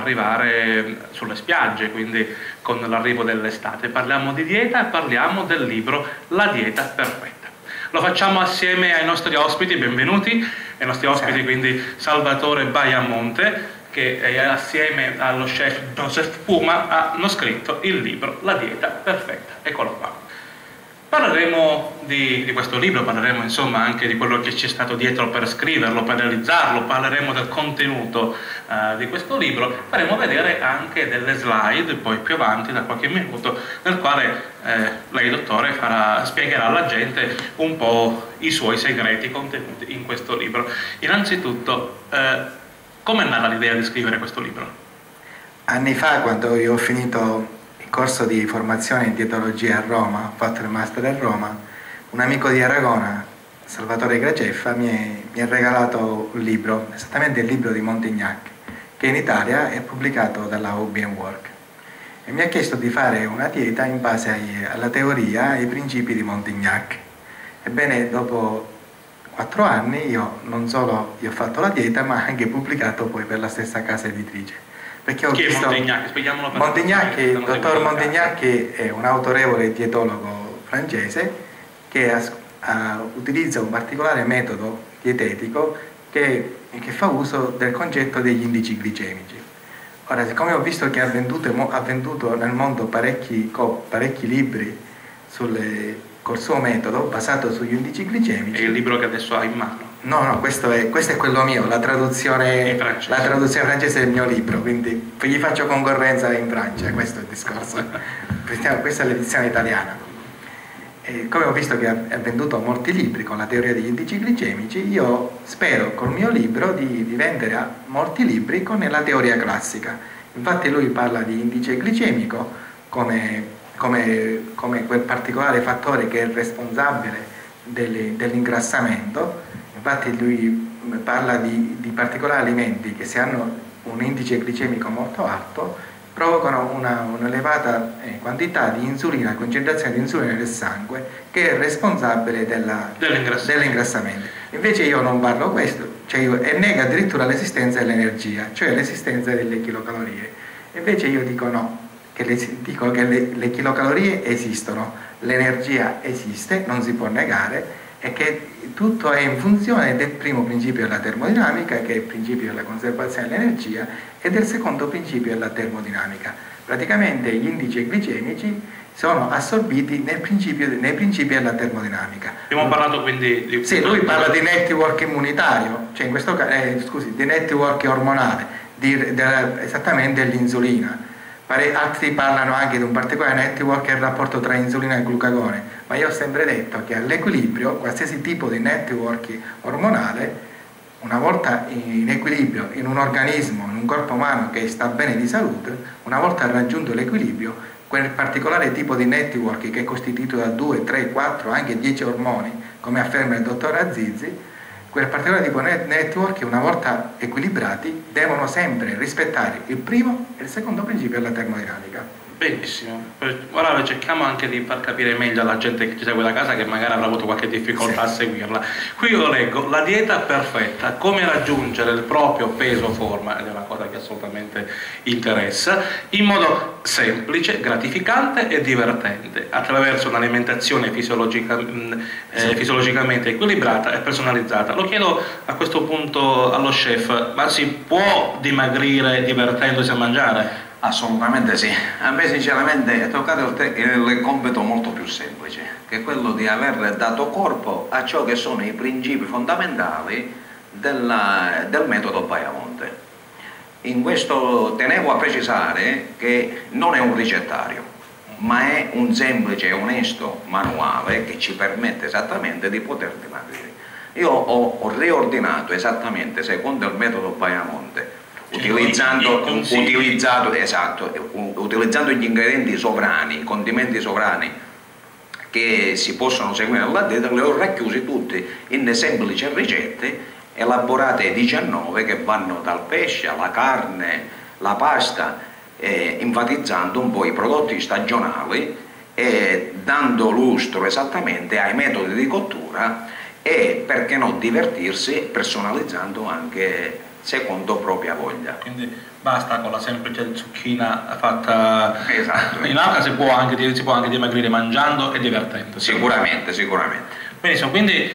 arrivare sulle spiagge, quindi con l'arrivo dell'estate. Parliamo di dieta e parliamo del libro La dieta perfetta. Lo facciamo assieme ai nostri ospiti, benvenuti, ai nostri ospiti quindi Salvatore Baiamonte, che assieme allo chef Joseph Puma hanno scritto il libro La dieta perfetta. Eccolo qua. Parleremo di questo libro, parleremo insomma anche di quello che ci è stato dietro per scriverlo, per realizzarlo, parleremo del contenuto di questo libro, faremo vedere anche delle slide poi più avanti da qualche minuto nel quale lei dottore spiegherà alla gente un po' i suoi segreti contenuti in questo libro. Innanzitutto, come è nata l'idea di scrivere questo libro? Anni fa, quando io ho finito corso di formazione in dietologia a Roma, ho fatto il master a Roma, un amico di Aragona, Salvatore Graceffa, mi ha regalato un libro, esattamente il libro di Montignac, che in Italia è pubblicato dalla Hobby & Work, e mi ha chiesto di fare una dieta in base alla teoria e ai principi di Montignac. Ebbene, dopo 4 anni io non solo ho fatto la dieta, ma anche pubblicato poi per la stessa casa editrice. Perché ho visto Montignac? Spieghiamolo per Montignac, il dottor Montignac è un autorevole dietologo francese che utilizza un particolare metodo dietetico che fa uso del concetto degli indici glicemici. Ora, siccome ho visto che ha venduto nel mondo parecchi libri col suo metodo basato sugli indici glicemici. È il libro che adesso ha in mano. No, questo è quello mio, la traduzione francese del mio libro, quindi gli faccio concorrenza in Francia, questo è il discorso. Questa è l'edizione italiana. E come ho visto che ha venduto molti libri con la teoria degli indici glicemici, io spero col mio libro di vendere molti libri con la teoria classica. Infatti lui parla di indice glicemico come quel particolare fattore che è responsabile dell'ingrassamento. Infatti lui parla di particolari alimenti che, se hanno un indice glicemico molto alto, provocano un'elevata quantità di insulina, concentrazione di insulina nel sangue, che è responsabile dell'ingrassamento. Invece io non parlo questo, e nega addirittura l'esistenza dell'energia, cioè l'esistenza delle chilocalorie. Invece io dico no, dico che le chilocalorie esistono, l'energia esiste, non si può negare, e che tutto è in funzione del primo principio della termodinamica, che è il principio della conservazione dell'energia, e del secondo principio della termodinamica. Praticamente gli indici glicemici sono assorbiti nei principi della termodinamica. Abbiamo parlato quindi di... Sì, lui parla di network immunitario, cioè in questo caso, di network ormonale, esattamente dell'insulina. Altri parlano anche di un particolare network che è il rapporto tra insulina e glucagone, ma io ho sempre detto che all'equilibrio, qualsiasi tipo di network ormonale, una volta in equilibrio in un organismo, in un corpo umano che sta bene di salute, una volta raggiunto l'equilibrio, quel particolare tipo di network che è costituito da 2, 3, 4, anche 10 ormoni, come afferma il dottor Azizi, quel particolare tipo di network, una volta equilibrati, devono sempre rispettare il primo e il secondo principio della termodinamica. Benissimo, ora cerchiamo anche di far capire meglio alla gente che ci segue da casa, che magari avrà avuto qualche difficoltà a seguirla. Qui io leggo la dieta perfetta, come raggiungere il proprio peso forma, ed è una cosa che assolutamente interessa, in modo semplice, gratificante e divertente, attraverso un'alimentazione fisiologicamente equilibrata e personalizzata. Lo chiedo a questo punto allo chef, ma si può dimagrire divertendosi a mangiare? Assolutamente sì. A me sinceramente è toccato il compito molto più semplice, che è quello di aver dato corpo a ciò che sono i principi fondamentali del metodo Baiamonte. In questo tenevo a precisare che non è un ricettario, ma è un semplice e onesto manuale che ci permette esattamente di poter dimagrire. Io ho riordinato esattamente secondo il metodo Baiamonte, utilizzando gli ingredienti sovrani, i condimenti sovrani che si possono seguire nella dieta, li ho racchiusi tutti in semplici ricette elaborate 19 che vanno dal pesce alla carne, la pasta, enfatizzando un po' i prodotti stagionali e dando lustro esattamente ai metodi di cottura e, perché no, divertirsi personalizzando anche secondo propria voglia. Quindi basta con la semplice zucchina fatta Esatto. in acqua, si può anche dimagrire mangiando e divertendosi. Sicuramente, sicuramente. Benissimo, quindi